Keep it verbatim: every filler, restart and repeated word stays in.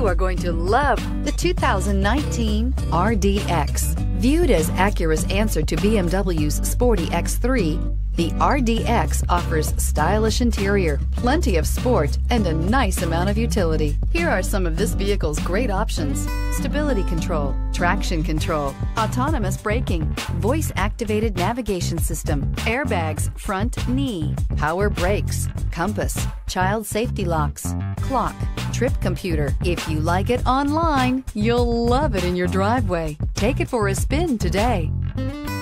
You are going to love the two thousand nineteen R D X. Viewed as Acura's answer to B M W's sporty X three, the R D X offers stylish interior, plenty of sport, and a nice amount of utility. Here are some of this vehicle's great options: stability control, traction control, autonomous braking, voice-activated navigation system, airbags, front knee, power brakes, compass, child safety locks, clock, trip computer. If you like it online, you'll love it in your driveway. Take it for a spin today.